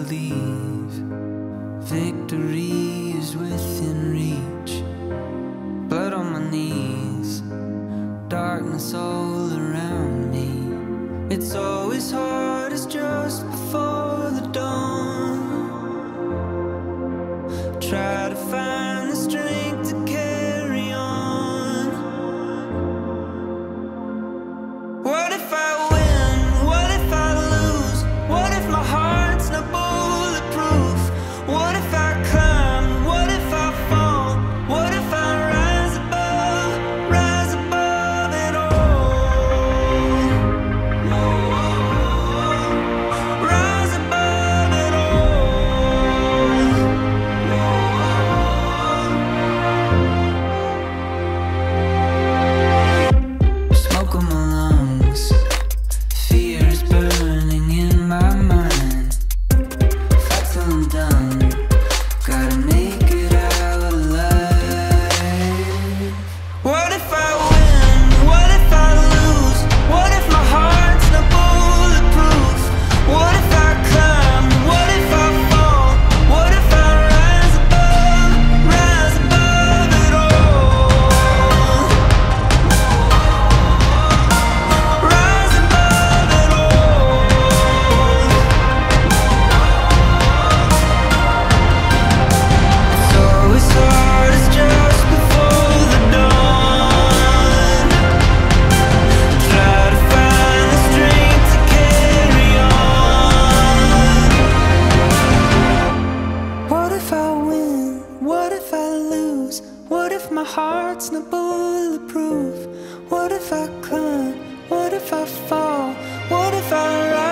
believe victory is within reach. Blood on my knees, darkness all around me. It's always hardest just before the dawn. Try to find the strength to carry on. What if I win? What if I lose? What if my heart's not bulletproof? What if I climb? What if I fall? What if I rise above it all? Rise above it all. Smoke on my lungs, fear is burning in my mind. Fight till I'm done, gotta make it out alive. What if I win? What if I lose? What if my heart's not bulletproof? What if I climb? What if I fall? What if I rise above it all? Rise above it all. It's always hardest just before the dawn. Try to find the strength to carry on. What if I win? What if I lose? What if my heart's not bulletproof? What if I climb? What if I fall? What if I rise